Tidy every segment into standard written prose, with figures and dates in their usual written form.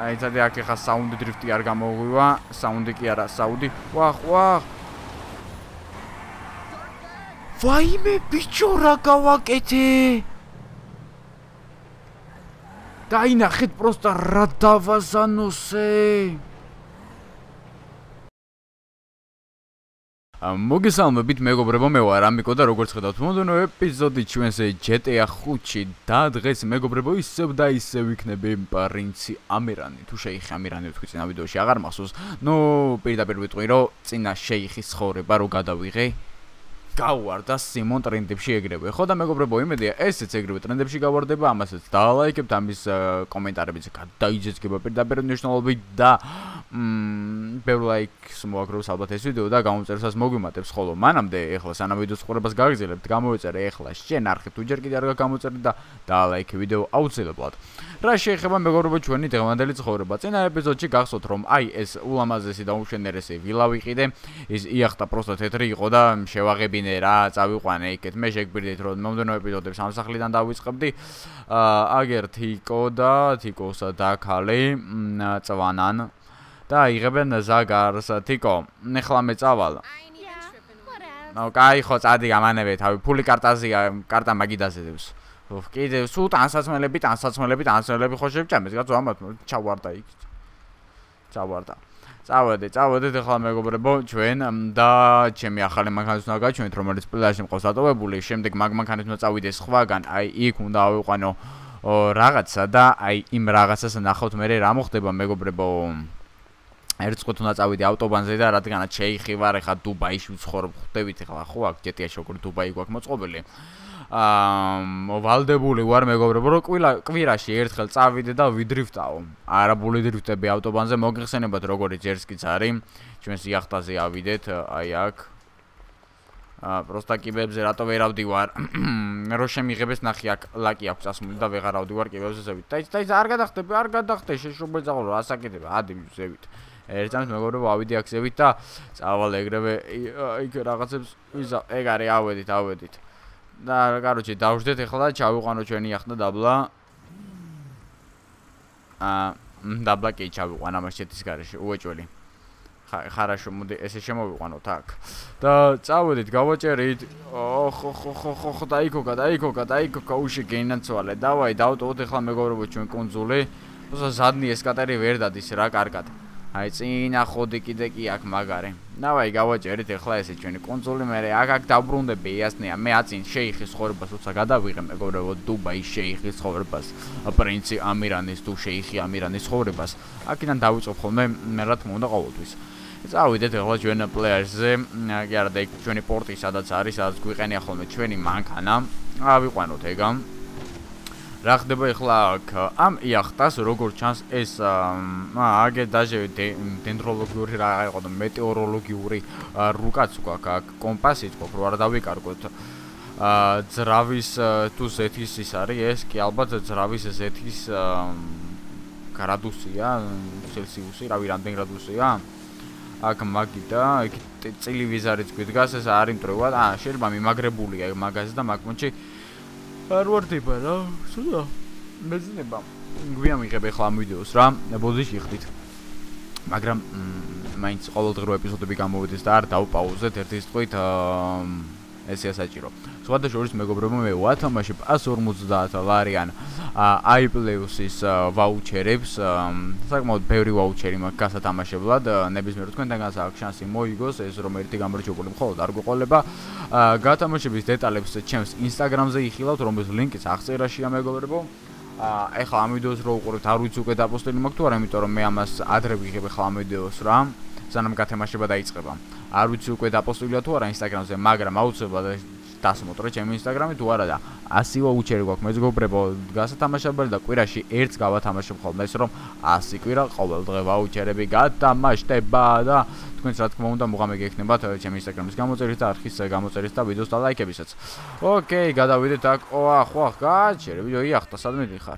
აი წადი აქ ხა საუნდი დრიფტი არ გამოღვივა, საუნდი კი არა, საუდი. ვახ. ვაიმე ბიჭო რა გავაკეთე? დაინახეთ პროსტა რა დავაზანოსე. მოგესალმებით მეგობრებო, მე ვარ ამიკო და როგორც ხედავთ მომდევნო ეპიზოდი ჩვენს GTA5-ში და დღეს მეგობრებო ისევ და ისევ იქნება პრინცი ამირანი. თუ შეიხი ამირანი ვთქვი წინა ვიდეოში აღარ მახსოვს. ნუ პირდაპირ ვიტყვი რომ წინა შეიხის ცხოვრება რო გადავიღე. გავარდა სიმონ ტრენდებში ეგრევე. ხო და მეგობრებო, იმედია ესეც ეგრევე ტრენდებში გავარდება, ამასაც დალაიქებთ, ამის კომენტარებიც გადაიძეცგება პირდაპირ მნიშვნელობით და ბევრ ლაიქს მოაგროვს ალბათ ეს ვიდეო და გამომწერებას მოგვიმატებს, ხოლო მანამდე ეხლა სანამ ვიდეოს ყურებას გაგრძელებთ, გამოიწერე ეხლა შენ არხი თუ ჯერ კიდე არ გაგამოწერე და დალაიქე ვიდეო აუცილებლად. რა შეეხება მეგობრებო ჩვენი დღევანდელი ცხოვრება. წინა ეპიზოდში გახსოვთ რომ აი ეს ულამაზესი და უშენერესი ვილა ვიყიდე, ის იახტა პროსტა თეთრი იყო და შევაღებინე რა, წავიყვანე იქეთ. მე შეგბირდით რომ მომდევნო ეპიზოდებს ამ სახლიდან დავიწყებდი. აგერ თიკო და თიკოსა და ახალი წვანან და იღებენ ზაგარს. თიკო, ნახლა მე წავალ. ნუ კაი ხო წადი გამანებე თავი ფული კარტაზია, კარტა მაგიდაზედებს. კიდე სულ ტანსაცმელები ხო შევჭამეს, კაცო ამათ ჩავარდა იქ. ჩავარდა. წავედით ახლა მეგობრებო ჩვენ და ჩემი ახალი მანქანით უნდა გაჩვენეთ, რომელიც პლაჟში მყავს დატოვებული, შემდეგ მაგ მანქანით უნდა წავიდე სხვაგან, აი იქ უნდა ავიყვანო რაღაცა და აი იმ რაღაცას ნახავთ მე რა მოხდება მეგობრებო. ერთხელ უნდა წავიდე ავტობანზე და რადგანაც შეიხი ვარ, ეხა დუბაიში ვცხოვრობ, ხვდებით ეხლა ხო აქ GTA-ში როგორ დუბაი გვაქვს მოწყობილი. ვალდებული ვარ მეგობრებო, რომ კვირაში ერთხელ წავიდე და ვიდრიფტაო. არაბული დრიფტები ავტობანზე მოგიხსენებათ როგორი ჯერსკიც არის. ჩვენს იახტაზე ავიდეთ, აი აქ. პროსტა კიბებზე რატო ვერ ავდივარ? რო შემიღებეს ნახი აქ ლაკი აქვს წასმული და ვეღარ ავდივარ კიბებზე ზევით. დაიც არ გადახტე, შეშობე წავალ რა ასაკეთება, ადი ზევით. ერთამს მეგობრებო ავიდე აქ ზევით და წავალ ეგრევე იქ რაღაცებს ვიზა, ეგ არის ავედით. და კაროჩე დავждეთ ეხლა და ჩავიყვანო ჩვენი იახტა დაბლა. დაბლა კი ჩავიყვან ამას ჩეთის გარეშე, უეჭველი. ხარაშო, მოდი ესე შემოვიყვანოთ აქ. და წავედით, გავაჭერით. ხო, დაიქოკა, უში გენაცვალე. დავაი, დავტოვოთ ეხლა მეგობრებო ჩვენ კუნძული. თორსა ზადნი ესკატერი ვერ დადის რა კარგად. აი წინა ხოდი კიდე კი აქ მაგარი. დავაი, გავაჭერით ეხლა ესე ჩვენი კუნძული, მე აქ დავბრუნდები იასნია. მე აწინ შეიხის ცხოვრებას როცა გადავიღე მეგობრებო, დუბაის შეიხის ცხოვრებას, პრინცი ამირანის თუ შეიხი ამირანის ცხოვრებას. აქედან დავიწყებ ხოლმე მე რა თქმა უნდა ყოველთვის. წავიდეთ ეხლა ჩვენ პლეაჟზე, კი არა და იქ ჩვენი პორტი სადაც არის, სადაც გვიყენია ხოლმე ჩვენი მანქანა. ავიყვანოთ ეგა. რა ხდება ეხლა აქ ამ იახტას როგორც ჩანს ეს აგერ დაჟე დენდროლოგიური რა იყო და მეტეოროლოგიური რუკაც გვაქვს აქ კომპასით ყოფ რო არ დავიკარგოთ ძრავის თუ ზეთის ის არის ეს კი ალბათ ძრავის ზეთის გრადუსია ცელსიუსი რავი რამდენ გრადუსია აქ მაგიდა იქ წილი ვიზარიც გვიდგას ეს არის მტრევად შეიძლება მიმაგრებულია მაგაზე და მაგ მომენტში არ ვარდება რა, სულა მეძნება. გვიამიღებ ახლა ამ ვიდეოს რა, ბოდიში ხდით. მაგრამ მაინც ყოველდღიურ ეპიზოდები გამოვიდეს და არ დავპაუზეთ ერთი სიტყვით ესეა საჭირო. სხვათა შორის მეგობრებო მე ვათამაშებ 150 ლარიან iPlays-ის ვაუჩერებს, საკმაოდ ბევრი ვაუჩერი მაქვს გასათამაშებლად, ნებისმიერ თქვენთანაც აქვს შანსი მოიგოს ეს რომ ერთი გამარჯვებული მხოლოდ არ გვეყოლება. გათამაშების დეტალებს ჩემს Instagram-ზე იხილავთ, რომლის ლინკიც აღწერაშია მეგობრებო. ეხლა ამ ვიდეოს რო უყურებთ, არ ვიცი უკვე დაპოსტილი მაქვს თუ არა, იმიტომ რომ მე ამას ადრე ვიღებ ეხლა ამ ვიდეოს რა, სანამ გათამაშება დაიწყება. არ ვიცი უკვე დაპოსტილია თუ არა Instagram-ზე, მაგრამ აუცილებლად დასმოტრე ჩემი Instagram-ი თუ არა და 100 ვაუჩერი გვაქვს მეგობრებო გასათამაშებელი და კვირაში ერთს გავათამაშებ ხოლმე ეს რომ 100 კვირა ყოველ დღე ვაუჩერები გადამაშტება და თქვენც რა თქმა უნდა მოღამე გექნებათ ჩემი Instagram-ის გამოწერით და არხის გამოწერით და ვიდეოს და ლაიქებისაც. ოკეი, გადავიდეთ აქ. ხო, გააჩერე ვიდეო იახტა სადმე ხარ?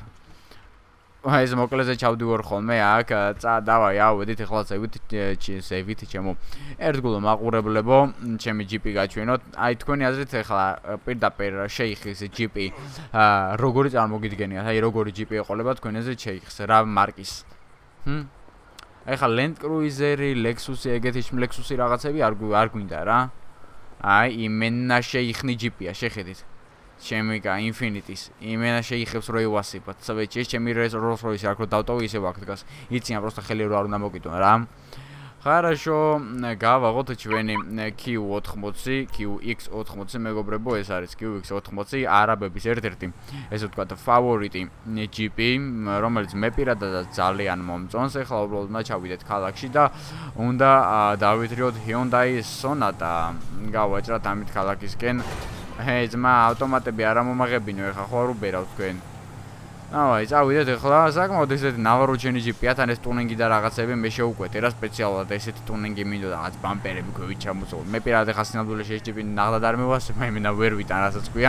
ეს მოკლეზე ჩავდივარ ხოლმე აქ დავაი ავედით ეხლა ზევით ჩემო ერთგულო მაყურებლებო ჩემი ჯიპი გაჩვენოთ აი თქვენი აზრით ეხლა პირდაპირ შეიხის ჯიპი როგორი წარმოგიდგენიათ აი როგორი ჯიპი ეყოლება თქვენ აზრით შეიხს რა მარკის ეხლა Land Cruiser-ი, Lexus-ი, ეგეთი Lexus-ი რაღაცები არ გვინდა რა. აი, იმენა შეიხნი ჯიპია, შეხედით. ჩემი Infinity-ის. იმენა შეიხებს რო ევასებათ. სავეჭი, ჩემი Rolls Royce აქ რო დავტოვი ისე აქ დგას. იციან просто ხელი რო არ უნდა მოკიდონ რა. Хорошо, გავაღოთ ჩვენი Q80, QX80 მეგობრებო, ეს არის QX80, არაბების ერთ-ერთი, ესე ვთქვათ, ფავორიტი ჯიპი, რომელიც მე პირადად ძალიან მომწონს. ეხლა უბრალოდ უნდა ჩავიდეთ ქალაქში და უნდა დავითრიოთ Hyundai Sonata. გავაჭრათ ამით ქალაქისკენ. ძმა, ავტომატები არ მომაღებინო, ეხლა ხო არ უბერავ თქვენ. აი, წავიდეთ ეხლა, საკმაოდ ესეთი ნავაროჩენი ჯიპია, თან ეს ტუნინგი და რაღაცები მე შევუკვეთე რა სპეციალურად ესეთი ტუნინგი მინდოდა, რაღაც ბამპერები ქვევით ჩამოწოლ. მე პირადად ეხლა სინამდვილეში ეს ჯიპი ნაღდად არ მევასებ, იმენა ვერ ვიტან, რასაც ქვია.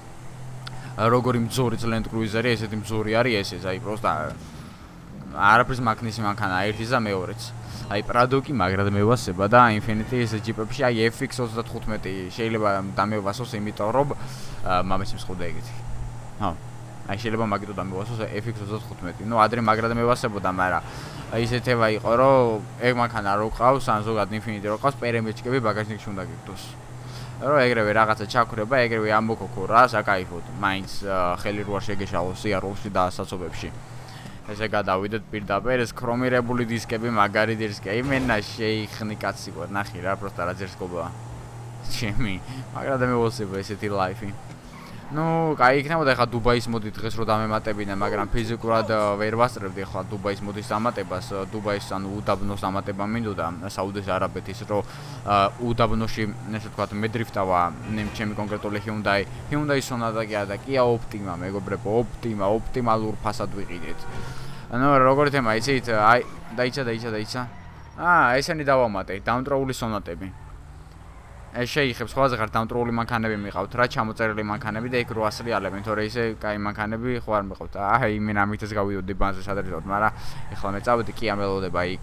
როგორი მძორიც Land Cruiser-ი, ესეთი მძორი არის ეს, აი, პროსტა არაფრის მაქნის მანქანა ერთის და მეორეც. აი, Prado კი მაგრად მევასება და Infinity ეს ჯიპებში, აი, FX35 შეიძლება დამევასოს, იმიტომ რომ მამის მსხვდა ეგეთი. ხო. აი შეიძლება მაგიტო დამევასოს FX35. ნუ ადრე მაგრად მევასებოდა, მაგრამ ისეთება იყო, რომ ეგ მანქანა რო ყავს, ან ზოგადად Infinity რო ყავს, პერემეჭკები ბაგაჟნიკში უნდა გიგდოს. რომ ეგრევე რაღაცა ჩაქრება, ეგრევე ამბოქოქო რა, საკაიფოდ. მაინც ხელი რო არ შეგეშალოს სიარულში და ასაცობებში. ესე გადავიდეთ პირდაპირ ეს ქრომირებული დისკები, მაგარი დისკი. იმენა შეიხნი კაცი ვარ, ნახე რა, პროსტა რა ძერსკობაა. ჩემი, მაგრად მევასება ესეთი ლაიფი. Ну, გაიგნებოდა ეხლა დუბაის მოდი დღეს რო დამემატებინა, მაგრამ ფიზიკურად ვერ ვასწრებდი ეხლა დუბაის მოდის დამატებას, დუბაის ანუ უდაბნოს დამატება მინდოდა, საუდის არაბეთის რო უდაბნოში, ესე ვთქვათ, მე დრიფტავა, ჩემი კონკრეტული Hyundai Sonata კი არა და Kia Optima, მეგობრებო, ოპტიმალურ ფასად ვიყიდეთ. ანუ როგორი თემა იცით? აი, დაიცა. ესენი დავამატე, დამტროული Sonata-ები. ეს შეიხებს ყველაზე ხარ დამტროული მანქანები მიყავთ რა ჩამოწერილი მანქანები და იქ 800 რეალებენ თორე ისე კაი მანქანები ხო არ მიყავთ აი მე ამითაც გავიდოდი ბანზე სადარიოთ მაგრამ ეხლა მე წავედი კი ამელოდება იქ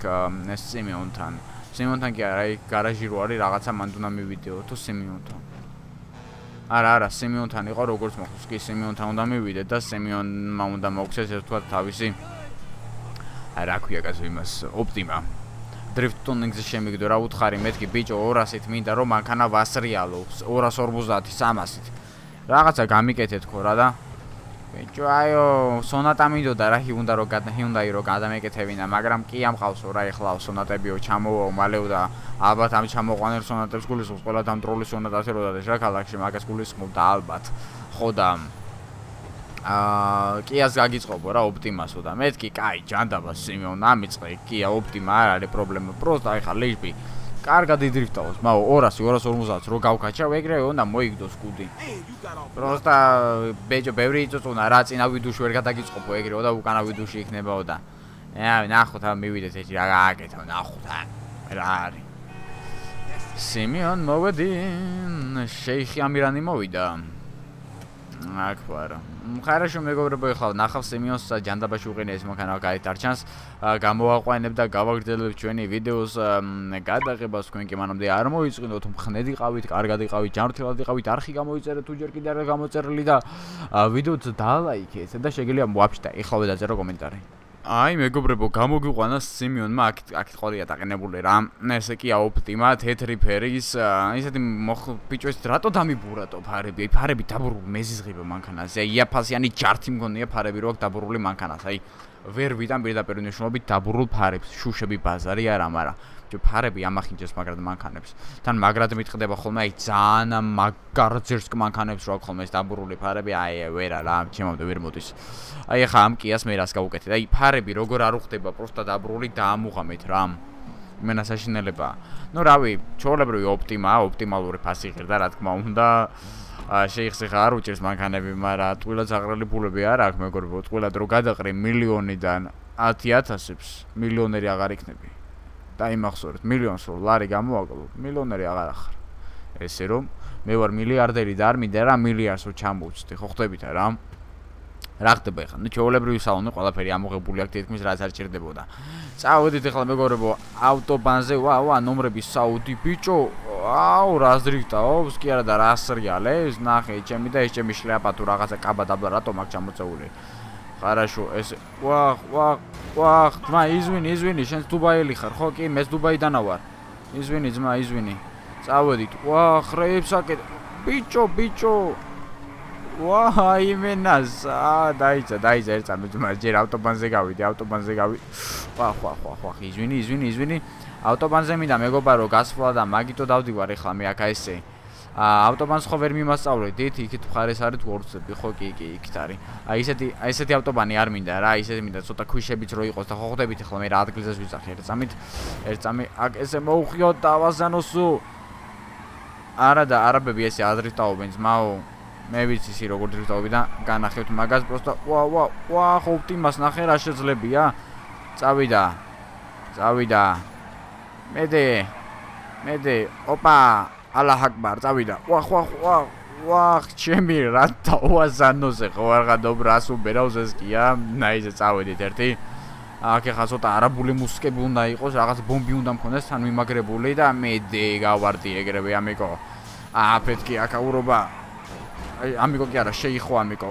სიმეონთან კი არა იქ გარაჟი რო არის რაღაცა მანდ უნდა მივიდეო თუ სიმეონთან არა სიმეონთან იყო როგორც მოხდეს კი სიმეონთან უნდა მივიდე და სიმეონმა უნდა მოგცეს ეს თქვა თავისი რა ქვია კაცო იმას ოპტიმა Drift tuning-ზე შემიგდო რა უთხარი მეთქი ბიჭო 200-ით მინდა რომ მანქანა ვასრიალო 250-ით 300-ით რაღაცა გამიკეთეთ ხო რა და ბიჭო აიო Sonata მინდოდა რა Hyundai რო გადამეკეთებინა მაგრამ კი ამყავსო რა ეხლა Sonata-ბიო ჩამოვაო მალე და ალბათ ამ ჩამოყვანილ Sonata-ებს გულისხმობს ყველა დამტროული Sonata-ზე რო დადეს რა ქალაქში მაგას გულისხმობდა ალბათ ხო და Kias გაგიწყობო რა ოპტიმასო და მეთქი კაი ჯანდაბა სიმეონ ამიწყე Kia Optima არ არის პრობლემა პროსტა ეხა ლეჟბი კარგად იდრიფტავს მაო 200-250 რო გავკაჩავ ეგრევე უნდა მოიგდოს კუდი პროსტა ბეჯო ბევრი იწოწუნა რა წინა ვიდუში ვერ გადაგიწყობო ეგრევე და უკანა ვიდუში იქნებაო და ნახოთ ამ მივიდეთ ეჭი რა გააკეთა ნახოთ რა არის სიმეონ მოვედი შეიხი ამირანი მოვიდა აქ ვარ. Хорошо, მეგობრებო, ეხლა ნახავ სიმეონს ჯანდაბაში უყინე ეს მანქანა გაითარჩანს. Გამოვაყვანებ და გავაგრძელებ ჩვენი ვიდეოს გადაღებას. თქვენ კი მანამდე არ მოიწყინოთ, მხნედ იყავით, კარგად იყავით, ჯანმრთელად იყავით, არხი გამოიწერეთ თუ ჯერ კიდე არ გამოწერილი და ვიდეოც დალაიქეთ და შეგიძლია ვაფშე ეხლავე დაწერო კომენტარი. Აი მეგობრებო, გამოგიყვანა სიმეონმა აქ ყოლია დაყენებული რა. ესე კი ოპტიმა თეთრი ფერის, ისეთი ბიჭოს რატო დამიბურატო ფარები? ფარები დაბურული მეზიზღიბო მანქანაზე. იაფასიანი ჯართი მგონია ფარები რო აქვს დაბურული მანქანას. აი ვერ ვიტან პირდაპირ ნიშნულობით დაბურულ ფარებს, შუშები ბაზარი არა, მაგრამ ფარები ამახინჯებს მაგრად მანქანებს. თან მაგრად მიტყდება ხოლმე აი ძალიან მაგარ ძერსკ მანქანებს რო აქვს ხოლმე ეს დაბურული ფარები, აი ვერა რა, ჩემამდე ვერ მოდის. აი ახლა ამ კიას მე რას გავუკეთე? აი ფარები როგორ არ უხდება, პროსტა დაბურული დაამუღამეთ რა. იმენა საშინელებაა. ნუ რავი, ჩვეულებრივი ოპტიმალური ფასი ღირდა რა თქმა უნდა. შეიხს ხა არ უჭერს მანქანები, მაგრამ ტყუილად ზაღრელი ფულები არ აქვს მეგობრებო, ტყუილად რო გადაყრი მილიონიდან 10,000-ს, მილიონერი აღარ იქნები. დაიმახსოვრეთ, მილიონს რო ლარი გამოაკლო, მილიონერი აღარ ახარ. ესე რომ მე ვარ მილიარდერი და არ მინდა რა მილიარდს რო ჩამოვწდი, ხო ხდებით რა? რა ხდება ახლა? ნუ ჩვეულებრივი სალონი ყველაფერი ამოღებული აქვს თითქმის რაც არ ჭირდებოდა. წავედით ახლა მეგობრებო, ავტობანზე, ვა, ნომრები საუდი ბიჭო. აუ, რას დრიფტავს? კი არა და რას რეალებს? ნახე, ჩემი და ეს ჩემი შლაპა თუ რაღაცა კაბა დაბლა რატომ აქ ჩამოწეული? Хорошо, ეს ვახ, ძმა, izvini, შენს დუბაიელი ხარ, ხო კი, მეც დუბაიდან ვარ. izvini. წავედით. ვახ, რეებსაკეთ. ბიჭო. ვაჰ, იმენას. დაიცა, ერთ წამი ძმა, ჯერ ავტობანზე გავიდი. ვახ, izvini. ავტობანზე მინდა მეგობარო გასვლა და მაგიტო დავდივარ ეხლა მე აქა ესე. ავტობანს ხო ვერ მიმასწავლეთ, იქით მხარეს არის ვორცები, ხო კი, იქით არის. ესეთი ავტობანი არ მინდა რა, ისეთი მინდა ცოტა ქვიშებიც რო იყოს და ხო ხვდებით ახლა მე რა ადგილზეც ვიძახი ერთ წამით აქ ესე მოუხიოთ და ავაზანოსო. არა და არაბები ესე ადრიფტაობენ ძმაო. მე ვიცი ისი როგორ დრიფტაობი და განახევთ მაგას პროსტა ვა ხო ოპტიმას ნახე რა შეძლებია. წავიდა. მედე ოპა ალაჰ აკბარ წავიდა. ვახ ჩემი რა თავაზანოზე ხო აღარ დობრას უბერაუზეს კია. ნაიზე წავედით ერთი. აქ ახლა ცოტა არაბული მუსიკები უნდა იყოს, რაღაც ბომბი უნდა მქონდეს თან მიმაგრებული და მედე გავარდი ეგრევე ამიკო. ფეთქე აკაურობა. ამიკო კი არა, შეიხო ამიკო.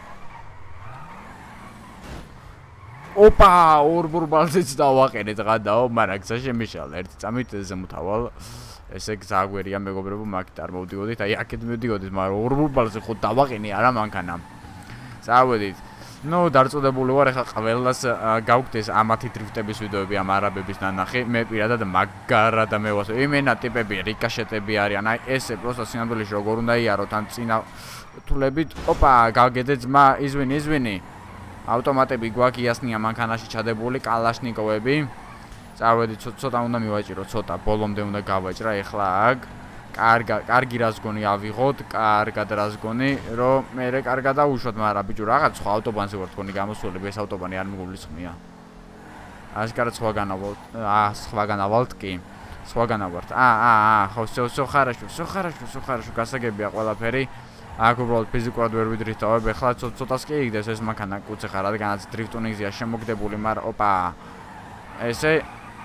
ოპა, ორბურბალზეც დავაყენეთ გადაო, მაგრამ გზა შემიშალა ერთი წამით ზემოთავალ. ესე გზაგვერია მეგობრებო, მაგით არ მოვდიოდით, აი აქეთ მივდიოდით, მაგრამ ორბურბალზე ხო დავაყენე არა მანქანა. წავედით. დარწმუნებული ვარ, ახლა ყველას გავგდეს ამათი დრიფტების ვიდეოები ამ არაბების ნანახი. მე პირადად მაგარად მევასწრე. იმენა ტიპები, რიკაშეტები არიან. აი ესე პროსტა სინამდვილეში როგორ უნდა იაროთ ან წინა თულებით. ოპა, გაგედე ძმა, izvini. ავტომატები გვაქვს იასნია მანქანაში ჩადებული კალაშნიკოვები. წავედით, ცოტა უნდა მივაჭირო, ცოტა ბოლომდე უნდა გავაჭრა ეხლა აქ. კარგი რაზგონი ავიღოთ, კარგად რაზგონი, რომ მე კარგად დავუშვათ, მაგრამ ბიჭო რაღაც სხვა ავტობანზე ვარ თქვენი გამოსვლები, ეს ავტობანი არ მიგულისხმია. აშკარად სხვაგანავალთ კი. სხვაგანავართ. ხო, всё хорошо, გასაგებია ყველაფერი. აქ უბრალოდ ფიზიკურად ვერ ვიდრიფტავებ, ეხლა ცოტას კი იგდეს ეს მანქანა კუცე ხარ, რადგანაც დრიფტუნინგზეა შემოგდებული, მაგრამ ოპა ესე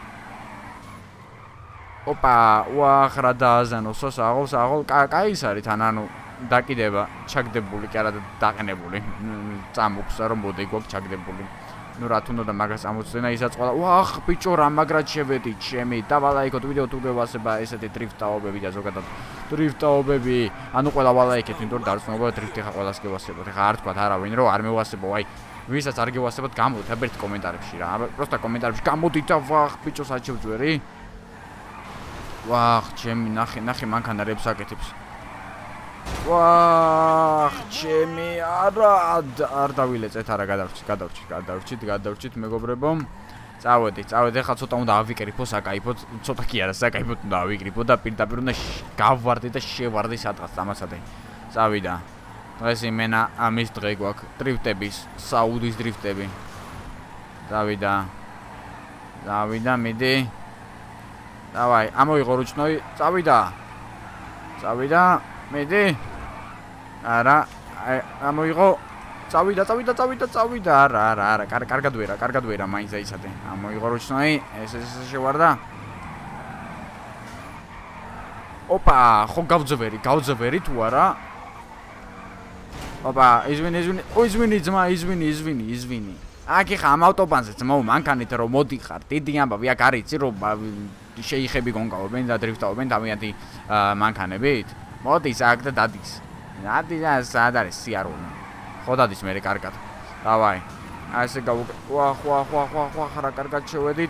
ოპა, ვახ რა დააზანოსო, საღოლ, კაი ის არის თან, ანუ დაკიდება, ჩაგდებული, კი არა დაყენებული. წამოქვს რომ მოდი გვაქვს ჩაგდებული. რა თუნდა და მაგას ამოცდენა ისაც ყველა. ვახ, ბიჭო რა მაგრად შევედი, ჩემი, დავალაიქოთ ვიდეო თუ გევასება ესეთი დრიფტაობები და ზოგადად დრიფტაობები. ანუ ყველა ვალაიქეთ, იმიტომ რომ დარწმუნებული დრიფტი ხა ყველას გევასებოთ. ეხლა არ თქვათ არავინ რომ არ მევასებო, აი ვისაც არ გევასებოთ, გამოდით აბერთ კომენტარებში რა. პროსტა კომენტარებში გამოდით და ვახ, ბიჭო საჩევძვერი. ვახ, ჩემი ნახე მანქანა რებს აკეთებს. ვახ, ჩემი არ დავილეწეთ, არა გადავრჩით მეგობრებო. წავედით, ახლა ცოტა უნდა ავიკრიფო, საკაიფოთ, ცოტა კი არა, საკაიფოთ უნდა ავიკრიფო და პირდაპირ უნდა გავვარდი და შევარდი სადღაც დამასადე. წავიდა. დღეს იმენა ამის დღე გვაქვს, დრიფტების, საუდის დრიფტები. წავიდა, მიდი. დავაი, ამოიღო რუჩნოი, წავიდა, მიდი. არა, ამოიღო, წავიდა, არა, კარგად ვერა, მაინც აიცადე. ამოიღო რუჩნოი, ეს შევარდა. ოპა, ხო გავძვერი თუ არა? ოპა, izvini ძმა, izvini. აქ ხა ამ ავტობანზე ძმაო მანქანით რომ მოდიხარ, დიდი ამბავი აქ არის, იცი რომ შეიხები გონგავენ და დრიფტაობენ თავიანთი მანქანებით. მოდის აქ და დადის. სად არის სიარული. ხო დადის მე კარგად. დავაი. აი ესე ვახ, რა კარგად შევედით.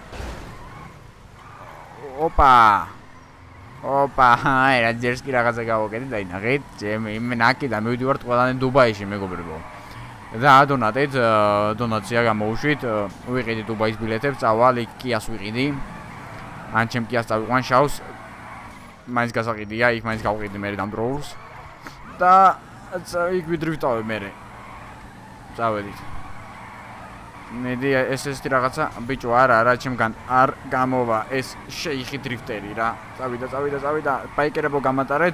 ოპა, აი რა ჯერს კი რაღაცა გავაკეთე და ინახეთ, ჩემი მე ნაკიდან მივიდივართ ყველანი დუბაიში მეგობრებო. და ადონატეთ, დონაცია გამოუშვით, ვიყიდით დუბაის ბილეთებს, წავალ იქ კიას ვიყიდი. ან ჩემ კიას წავიყვან შავს. მაინც გასაყიდია, იქ მაინც გავყიდი მე დამდროულს. და იქ ვიდრიფტავე მე. წავედით. მედი ესეთი რაღაცა, ბიჭო, არა, ჩემგან არ გამოვა ეს შეიხი დრიფტერი რა. წავიდა, ბაიკერებო გამატარეთ.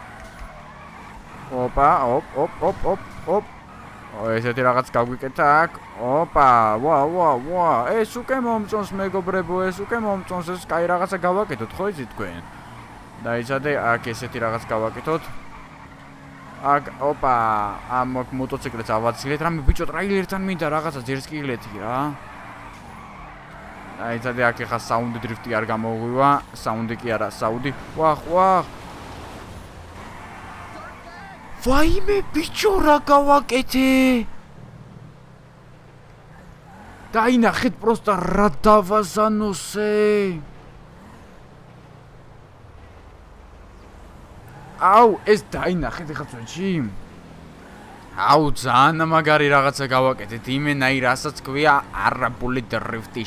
ოპა, ოპ. ესეთი რაღაც გავგვიკეთა აქ. ოპა, ვა, ეს უკვე მომწონს მეგობრებო, ეს კაი რაღაცა გავაკეთოთ, ხო იცით თქვენ? დაიცადე, აქ ესეთი რაღაც გავაკეთოთ. ოპა, ამ მოტოციკლებს ავაცილეთ, რამე ბიჭო ტრაილერთან მინდა რაღაცა ძერს კი ილეთი რა. აი წადი აქ ხა საუნდი დრიფტი არ გამოღვივა, საუნდი კი არა, საუდი. ვახ. ვაიმე ბიჭო რა გავაკეთე? დაინახეთ პროსტა რა დავაზანოსე. აუ, ეს დაინახეთ ეხლა წვენში. აუ, ძალიან მაგარი რაღაცა გავაკეთეთ. იმენაი რასაც ქვია არაბული დრიფტის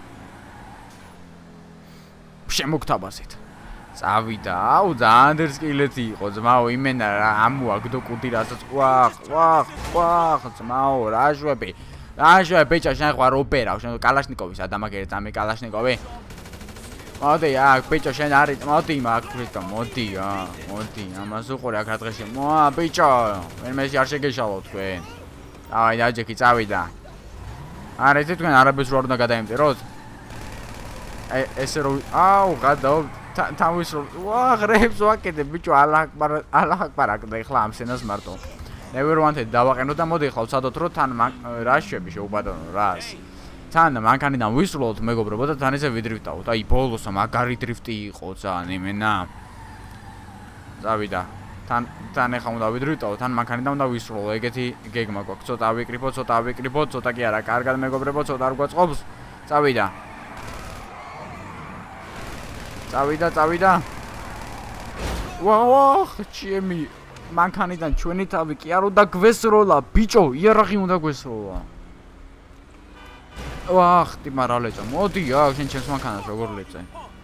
შემოგთავაზეთ. წავიდა, აუ, ძალიან დერსკილეთი იყო, ძმაო, იმენა რა ამოაგდო კუდი რასაც ვახ, ძმაო, რაჟვები. ბიჭო, შენ ხარ ოპერა, შენ კალაშნიკოვის ადამაგერე წამი კალაშნიკოვი. მოდი, აქ ბიჭო, შენ არის, მოდი, მაგრითო, მოდი, ამას უყურე აქ რა დღეში. ბიჭო, მერმეში არ შეგეშალო თქვენ. დავაი, დაჯექი, წავიდა. არა, ეს თქვენ არაბებს რო არ უნდა გადაემტეროთ? ესე რო, აუ, გადაო, თავის რო, ღრებს ვაკეთებ, ბიჭო, ალაჰ აკბარ აკდა ეხლა ამ სცენას მარტო. never wanted დავაყენო და მოდი ეხლა ვცადოთ რომ თან რა შვები შეუბადონო რას. თან მანქანიდან ვისროლოთ მეგობრებო და თან ესე ვიდრიფტავთ. აი ბოლოსა მაგარი დრიფტი იყო ძალიან იმენა. წავიდა. თან ეხლა უნდა ვიდრიფტავთ, თან მანქანიდან უნდა ვისროლო. ეგეთი გეგმა გვაქვს. ცოტა ავიკრიფოთ, ცოტა კი არა. კარგად მეგობრებო, ცოტა არ გვაწყობს. წავიდა. ვაუ, ჩემი მანქანიდან ჩვენი თავი კი არ უნდა გვესროლა, ბიჭო, იარაღი უნდა გვესროლა. ვახ, ტიმარალეჭა, მოდი აქ შენ ჩემს მანქანას როგორ ლეწე.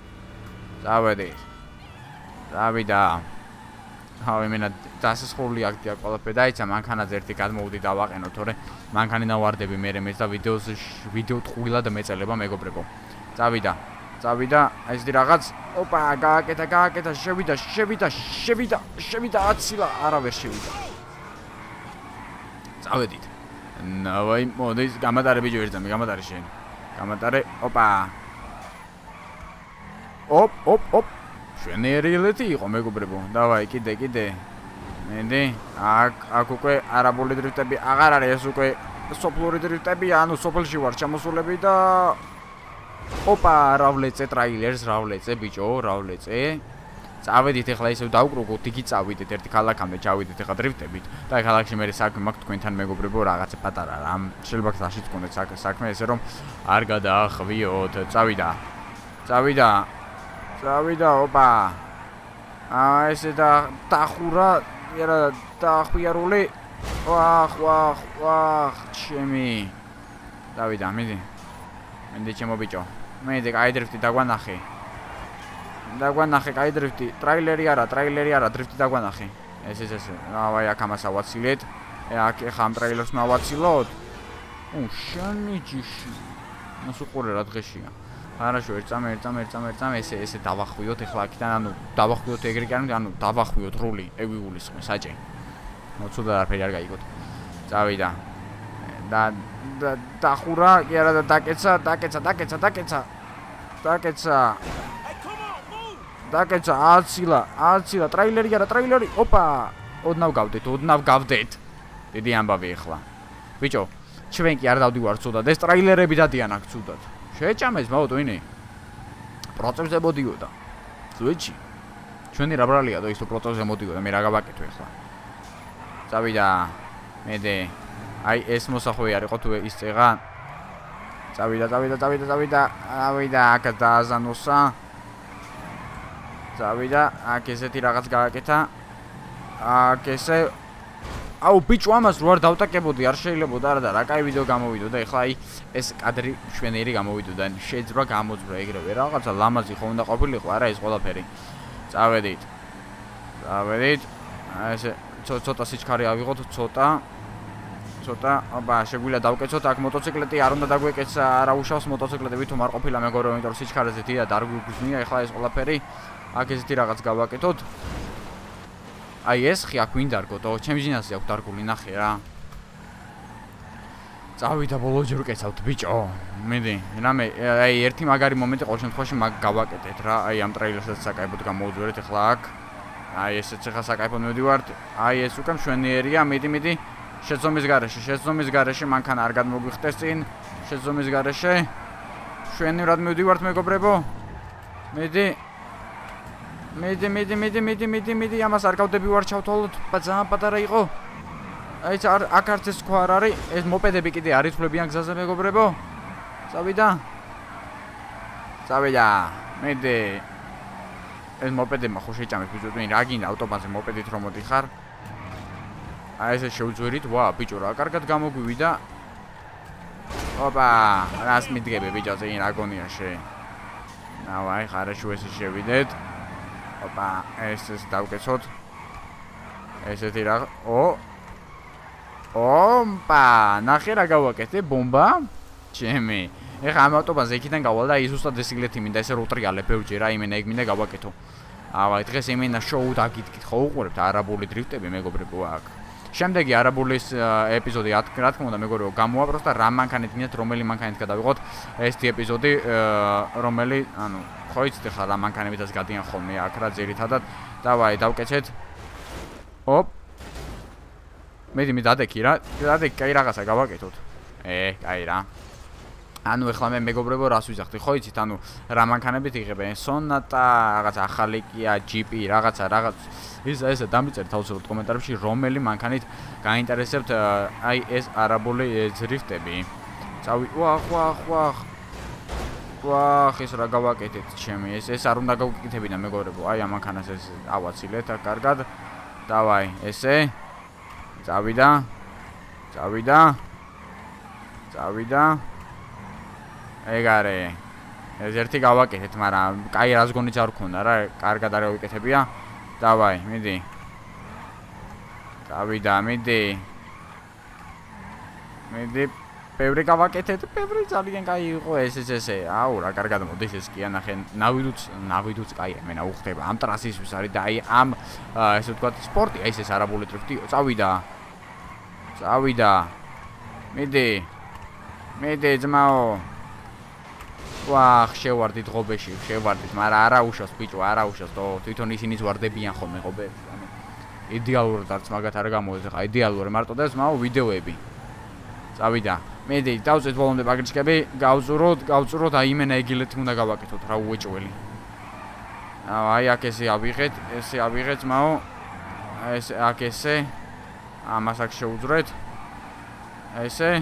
წავიდა. აუ, იმენა დასასრული აქ ყველაფერი დაიცა, მანქანაზე ერთი გადმოვდი დავაყენო, თორე მანქანიდან ვარდები მე მეც და ვიდეო ტყუილად მეწელება მეგობრებო. წავიდა, ეს დი რაღაც, ოპა, გააკეთა, შევიდა, აცილა, არა ვერ შევიდა. წავედით. ნავაი, მოდი, გამატარე ბიჭო ერთამი, გამატარე შენ. გამატარე, ოპა. ოპ. შენერილეთი იყო მეგობრებო. დავაი, კიდე. მენდი, აქ უკვე არაბული დრიფტები აღარ არის, ეს უკვე სოფლური დრიფტები, ანუ სოფლში ვარ ჩამოსულები და ოპა, ავლეწე ტრაილერს, ბიჭო, წავედით ეხლა ისევ დავკრუგოთ, იგი წავიდეთ ერთი ქალაქამდე, ჩავიდეთ ეხლა დრიფტებით და ქალაქში მე საქმე მაქვს თქვენთან მეგობრებო, რაღაცა პატარა რამ. შეიძლება გასაშიც გქონდეთ საქმე ესე რომ არ გადაახვიოთ. წავიდა, ოპა. ესე დახურა, იარა დახვიარული. ვახ, ჩემი. წავიდა, მენდი ჩემო ბიჭო. მენდი კაი დრიფტი დაგვანახე. კაი დრიფტი. ტრაილერი არა, დრიფტი დაგვანახე. ეს. ავაი, აქ ამას ავაცილეთ. აქ ხა ამ ტრაილერს მავაცილოთ. შენი ჯიში. მას უყურე რა დღეშია. არაშო, ერთწამე, ესე დავახვიოთ ეხლა აქიდან, ანუ დავახვიოთ ეგრე კი არა, ანუ დავახვიოთ რული, ეგვიგულისხმე, საჭე. მოცუდა არაფერი არ გაიგოთ. წავიდა. დახურა, კი არა და დაკეცა, აცილა, ტრაილერი, ოპა, ოდნავ გავდეთ. დიდი ამბავი ეხლა. ბიჭო, ჩვენ კი არ დავდივართ ცუდად, ეს ტრაილერები დადიან აქ ცუდად. შეეჭამეს მაო ტვინი. პროცესზე მოდიოდა. ზუეჭი. ჩვენი რა ბრალია და ის პროცესზე მოდიოდა, მე რა გავაკეთო ეხლა. წავიდა. მედე. აი ეს მოსახვე არისო თუ ის წეღა. წავიდა. აქ დააზანოსა. აქ ესეთი რაღაც გააკეთა. აქ ესე აუ ბიჭო ამას რო არ დავტაკებოდი არ შეიძლებოდა არა და რა კაი ვიდეო გამოვიდო და ეხლა აი ეს კადრი შვენიერი გამოვიდო და შეძრა გამოძვრა ეგრევე რაღაცა ლამაზი ხო უნდა ყოფილიყო არა ეს ყველაფერი. წავედით. ესე ცოტა სიჩქარე ავიღოთ, ცოტა, აბა შეგვიძლია დავკეცოთ აქ მოტოციკლეტი არ უნდა დაგვეკეცა, არა უშავს მოტოციკლეტი ვითომ არ ყოფილა მეგობრებო, იმიტომ რომ სიჩქარეზე დიდად არ გვიგზნია ეხლა ეს ყველაფერი. აქ ესეთი რაღაც გავაკეთოთ. აი ეს ხი აქ ვინ დარგოდო? ჩემი ჯინასი აქვს დარგული, ნახე რა. წავიდა ბოლოჯერ ვკეცავთ ბიჭო. მედი, რამე აი ერთი მაგარი მომენტი ყოველ შემთხვევაში მაგ გავაკეთეთ რა. აი ამ ტრეილერსაც საკაებოდ გამოვუძვერეთ ეხლა აქ. აი ესეც ახლა საკაიფოდ მივდივართ. აი ეს უკვე მშვენიერია, მიდი. შეცდომის გარეშე მანქანა არ გადმოგვიხტეს წინ. შეცდომის გარეშე. მშვენივრად მივდივართ მეგობრებო. მიდი. ამას არ გავდები ვარ ჩავთვალოთ. ძალიან პატარა იყო. აი აქ არც ეს სხვა არ არის. ეს მოპედები კიდე არ იცვლებიან გზაზე მეგობრებო. წავიდა. მიდი. ეს მოპედებმა ხო შეჭამეთ ბიჭო, თუ რა გინდა ავტობანზე მოპედით რომ მოდიხარ? აი ესე შეუძვერით, ვა, ბიჭო რა კარგად გამოგვივიდა. ოპა, რას მიდგები ბიჭო, წინ რა გონიაშე. აი ხარაშო ესე შევიდეთ. ოპა, ეს დავკეცოთ. ესეთი რა. ოპა, ნახე რა გავაკეთე, ბომბა. ჩემი. ეხა ამ ავტობანზე იქიდან გავალ და იზუსტად ეს იხილეთი მინდა ესე როტრიალე ბევრჯერ რა იმენა იქ მინდა გავაკეთო. ავაი დღეს იმენა შოუ დაგიდგით ხო უყურებთ არაბული დრიფტები მეგობრებო აქ. შემდეგი არაბულის ეპიზოდი რა თქმა უნდა მეგობრებო გამოვაპროს და რა მანქანით მინდათ რომელი მანქანით გადავიღოთ ესეთი ეპიზოდი რომელი ანუ ხო იცით ხა რა მანქანებითაც გადიან ხოლმე აქ რა ძირითადად დავაი დავკეცეთ. ოპ მე დადექი რა კაი რაღაცა გავაკეთოთ. კაი რა. ანუ ეხლა მე მეგობრებო რას ვიზახდი ხო იცით ანუ რა მანქანებით იღებენ სონატა რაღაც ახალი კია ჯიპი რაღაცა ესე დამიწერეთ აუცილებლად კომენტარებში რომელი მანქანით გაინტერესებთ აი ეს არაბული დრიფტები. ვახ ეს რა გავაკეთეთ ჩემი ეს არ უნდა გავკეთებინა მეგობრებო აი ამ მანქანას ეს ავაცილეთ კარგად. დავაი ესე წავიდა. ეგარე ეს ერთი გავაკეთეთ მაგრამ კაი რაზგონიც არ ქონდა რა კარგად არ გავიკეთებია. დავაი მიდი. ბევრი გავაკეთეთ ბევრი ძალიან კაი იყო ესე აუ რა კარგად მოდის ეს კი ანახე ნავიდუც კაია მენა უხდება ამ ტრასისთვის არის და აი ამ ესე ვთქვათ სპორტი აი ეს არაბული დრიფტი წავიდა. მიდი ძმაო. ვახ შევარდით ღობეში მაგრამ არა უშავს ბიჭო არა უშავს თვითონ ისინიც ვარდებიან ხოლმე ღობეებში ანუ იდეალურად არც მაგათ არ გამოდის ხა იდეალური მარტო და ეს მაო ვიდეოები. წავიდა. მიდი დავწეთ ბოლომდე პაგრიშკები გავწუროთ აი იმენა იგილეთი უნდა გავაკეთოთ რა უეჭველი. აი აქ ესე ავიღეთ მაო ეს აქ ესე ამას აქ შეუძვრეთ ესე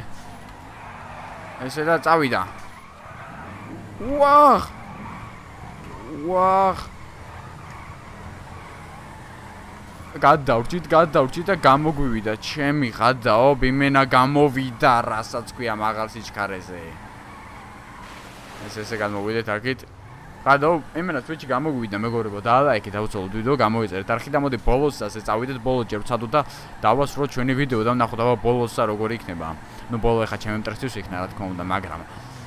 და წავიდა. ვახ გადავჭით და გამოგვივიდა ჩემი გადაო ბიმენა გამოვიდა რასაც ქვია მაღალ სიჩქარეზე. ესე გამოვიდეთ აქეთ გადაო იმენა თვიჩი გამოგვივიდა მეგობრებო დაალაიქეთ აუცილებლად ვიდეო გამოიწერეთ არხი და მოდი ბოლოს ასე წავიდეთ ბოლოს ჯერ ვცადოთ და დავასრულოთ ჩვენი ვიდეო და ვნახოთ აბა ბოლოსა როგორი იქნება. ნუ ბოლო ახლა ჩემი ტექსტის იქნება რა თქმა უნდა მაგრამ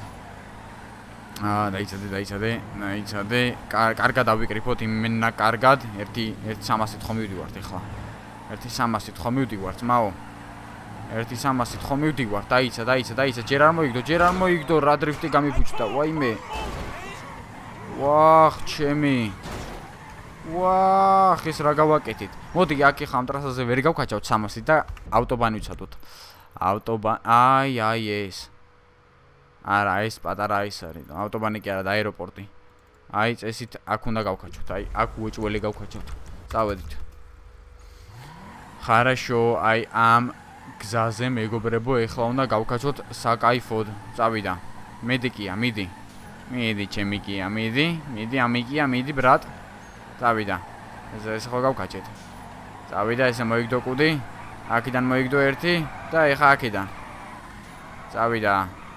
დაიცადე კარგად ავიკრიფოთ იმენა კარგად 1-300-ით ხომ მივდივართ ახლა 1-300-ით ხომ მივდივართ მაო 1-300-ით ხომ მივდივართ დაიცა ჯერ არ მოიგდო რა დრიფტი გამიფუჭდა ვაიმე ვახ ჩემი ვახ ეს რა გავაკეთეთ მოდი აქ ხამ ტრასაზე ვერ გავქაჩავთ 300-ით და ავტობანი ვიცადოთ აი ეს არა ეს პატარა ის არის ავტობანი კი არა და აეროპორტი აი წესით აქ უნდა გავქაჩოთ აი აქ უეჭველი გავქაჩოთ წავედით. ხარაშო აი ამ გზაზე მეგობრებო ეხლა უნდა გავქაჩოთ საკაიფოდ წავიდა. მიდი ჩემი კია მიდი ბრატ წავიდა. ეს ხო გავქაჩეთ წავიდა ესე მოიგდო კუდი აქედან მოიგდო ერთი და ეხა აქედან წავიდა.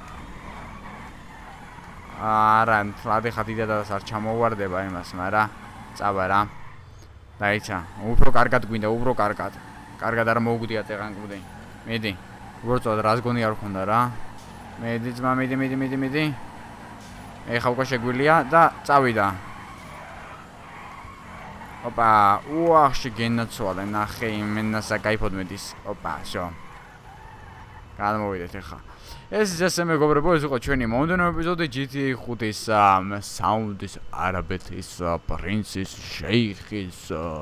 არა, თლადი ხათიდადაც არ ჩამოვარდება იმას, მაგრამ წავა რა. დაიცა, უფრო კარგად გვინდა, უფრო კარგად. კარგად არ მოუგვდია წეღან კუდი. მიდი. უბრალოდ რას გონი არ ხონდა რა. მიდი ძმა, მიდი. ეხა უკვე შეგვილია და წავიდა. ოპა, უახში გენაცვალე, ნახე იმენა საკაიფოდ მედის. ოპა, შო. გადმოვიდეთ ახლა. ეს ესე მეგობრებო, ეს იყო ჩვენი მომდევნო ეპიზოდი GTA5-ის საუნდის არაბეთის პრინცის შეიხის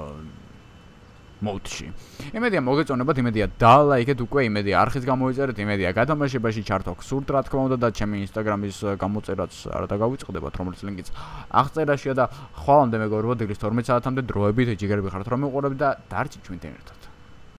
მოდში. იმედია მოგეწონებათ, იმედია დალაიქეთ უკვე, იმედია არხის გამოიწერეთ, იმედია გადამაშებაში ჩართოთ სურთ რა თქმა უნდა და ჩემი ინსტაგრამის გამოწერაც არ დაგავიწყდებათ, რომელიც ლინკიც აღწერაშია და ხვალამდე მეგობრებო, დილის 12 საათამდე დროებით ჯიგერები ხართ რომ მიყურებთ და დარჩით ჩვენთან ერთად.